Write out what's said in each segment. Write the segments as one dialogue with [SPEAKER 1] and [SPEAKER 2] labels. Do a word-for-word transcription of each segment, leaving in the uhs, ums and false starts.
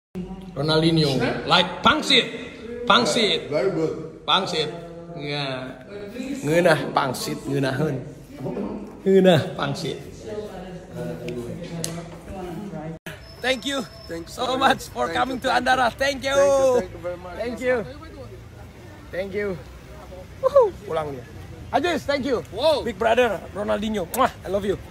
[SPEAKER 1] Ronaldinho, like pangsit, pangsit,
[SPEAKER 2] Very good.
[SPEAKER 1] pangsit, ya, ngeunah pangsit, ngeunaheun, ngeunah pangsit. Thank you,
[SPEAKER 2] Thank you
[SPEAKER 1] so
[SPEAKER 2] very
[SPEAKER 1] much
[SPEAKER 2] much.
[SPEAKER 1] for
[SPEAKER 2] Thank
[SPEAKER 1] coming
[SPEAKER 2] you,
[SPEAKER 1] to
[SPEAKER 2] thank you.
[SPEAKER 1] Andara. Thank you,
[SPEAKER 2] Thank you, thank you very much.
[SPEAKER 1] thank you, thank you. Wuhu, pulang dia. Ajis, thank you.
[SPEAKER 3] Wow.
[SPEAKER 1] Big brother Ronaldinho, Mwah, I love you.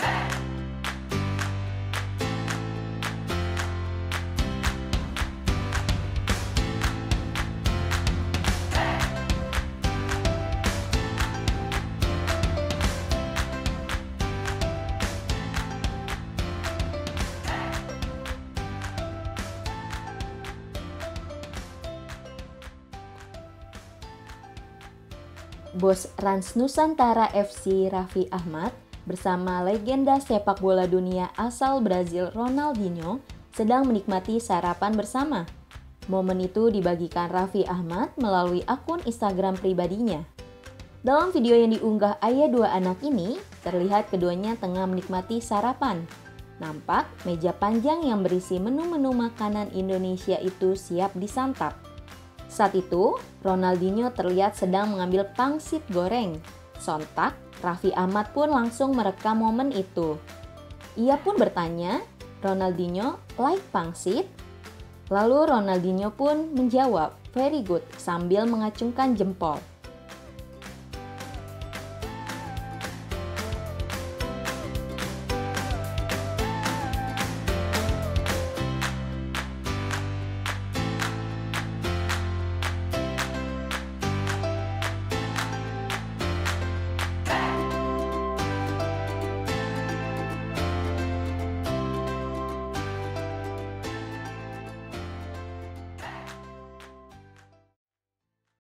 [SPEAKER 4] Bos Rans Nusantara F C Raffi Ahmad bersama legenda sepak bola dunia asal Brazil Ronaldinho sedang menikmati sarapan bersama. Momen itu dibagikan Raffi Ahmad melalui akun Instagram pribadinya. Dalam video yang diunggah ayah dua anak ini, terlihat keduanya tengah menikmati sarapan. Nampak meja panjang yang berisi menu-menu makanan Indonesia itu siap disantap. Saat itu, Ronaldinho terlihat sedang mengambil pangsit goreng. Sontak, Raffi Ahmad pun langsung merekam momen itu. Ia pun bertanya, "Ronaldinho like pangsit?" Lalu Ronaldinho pun menjawab, "Very good," sambil mengacungkan jempol.